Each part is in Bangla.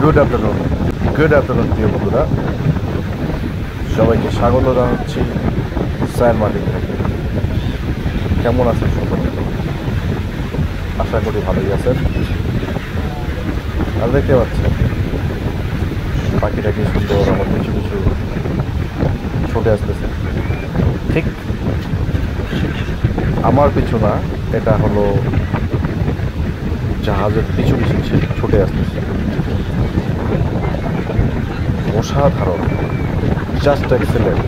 গুড আফটারনুন প্রিয় বন্ধুরা, সবাইকে স্বাগত জানাচ্ছি সায়েন্ট মার্টিন থেকে। কেমন আছেন সকলে? আশা করি ভালোই আছেন। আর দেখতে পাচ্ছেন পাখিটা কি সুন্দর আমার কিছু কিছু ছুটে আসতেছে। ঠিক আমার পিছু না, এটা হলো জাহাজের পিছু পিছু ছুটে আসতেছে। অসাধারণ, জাস্ট এক্সেলেন্ট।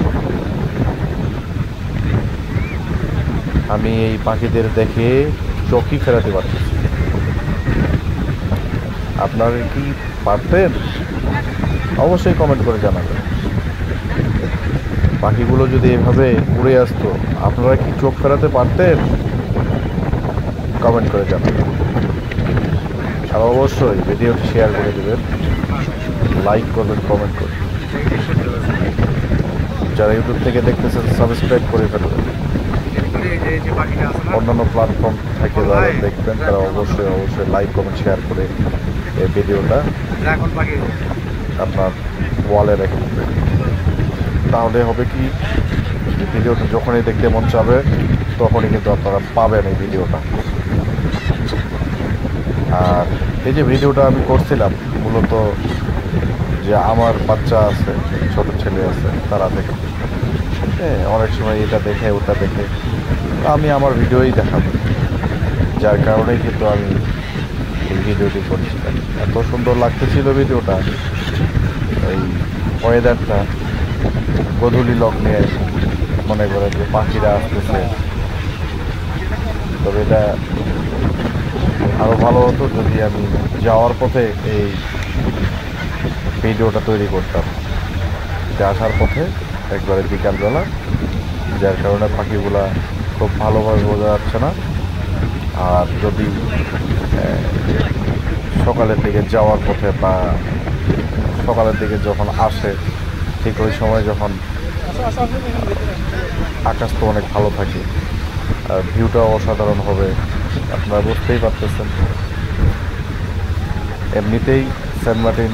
আমি এই পাখিদের দেখে চোখই ফেরাতে পারতেছি। আপনারা কি পারতেন? অবশ্যই কমেন্ট করে জানাবেন। পাখিগুলো যদি এভাবে উড়ে আসতো, আপনারা কি চোখ ফেরাতে পারতেন? কমেন্ট করে জানাবেন। আর অবশ্যই ভিডিওটি শেয়ার করে দেবেন, লাইক করবেন, কমেন্ট করবেন। যারা ইউটিউব থেকে দেখতেছেন সাবস্ক্রাইব করে ফেলবেন। অন্যান্য প্ল্যাটফর্ম থেকে যারা দেখবেন তারা অবশ্যই লাইক কমেন্ট শেয়ার করে এই ভিডিওটা আপনার ওয়ালে রেখে দেবেন। তাহলে হবে কি, ভিডিওটা যখনই দেখতে মন চাবে তখনই কিন্তু আপনারা পাবেন এই ভিডিওটা। আর এই যে ভিডিওটা আমি করছিলাম মূলত যে আমার বাচ্চা আছে, ছোট ছেলে আছে, তারা দেখে অনেক সময় এটা দেখে ওটা দেখে, আমি আমার ভিডিওই দেখাবো, যার কারণেই কিন্তু আমি এই ভিডিওটি করছিলাম। এত সুন্দর লাগতেছিল ভিডিওটা, এই ওয়েদারটা, গোধূলি লগ্নে মনে করে যে পাখিরা আসতেছে। তবে এটা আরও ভালো হতো যদি আমি যাওয়ার পথে এই ভিডিওটা তৈরি করতাম, যে আসার পথে একবারে বিকালবেলা, যার কারণে পাখিগুলা খুব ভালোভাবে বোঝা যাচ্ছে না। আর যদি সকালের দিকে যাওয়ার পথে বা সকালের দিকে যখন আসে, ঠিক ওই সময় যখন আকাশ তো অনেক ভালো থাকে আর ভিউটাও অসাধারণ হবে, আপনারা বুঝতেই পারতেছেন। এমনিতেই সেন্ট মার্টিন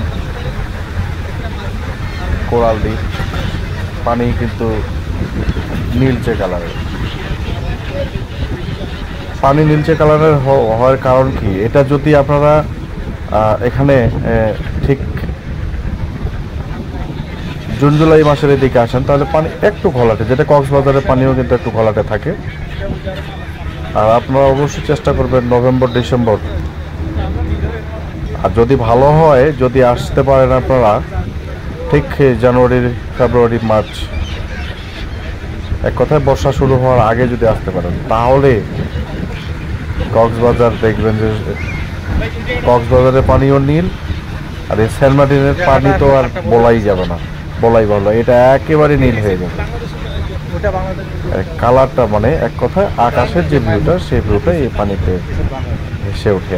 কোরাল দ্বীপ, পানি কিন্তু নীলচে কালারের। পানি নীলচে কালারের হওয়ার কারণ কি, এটা যদি আপনারা এখানে ঠিক জুন জুলাই মাসের দিকে আসেন তাহলে পানি একটু ঘোলাটে, যেটা কক্সবাজারের পানিও কিন্তু একটু ঘোলাটে থাকে। আর আপনারা অবশ্যই চেষ্টা করবেন নভেম্বর ডিসেম্বর, আর যদি ভালো হয়, যদি আসতে পারেন আপনারা ঠিক জানুয়ারি ফেব্রুয়ারি মার্চ, এক কথায় বর্ষা শুরু হওয়ার আগে যদি আসতে পারেন, তাহলে কক্সবাজার দেখবেন যে কক্সবাজারের পানিও নীল, আর এই সেন্ট মার্টিনের পানি তো আর বলাই যাবে না, বলাই ভালো, এটা একেবারে নীল হয়ে যাবে। কালারটা মানে এক কথায় আকাশের যে ভিউটা, সেই ভিউটা এই পানিতে ভেসে ওঠে।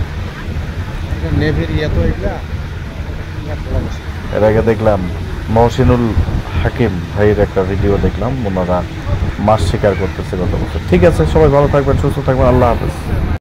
এর আগে দেখলাম মহসিনুল হাকিম ভাইয়ের একটা ভিডিও দেখলাম, ওনারা মাছ শিকার করতেছে গত বছর। ঠিক আছে, সবাই ভালো থাকবেন, সুস্থ থাকবেন, আল্লাহ হাফেজ।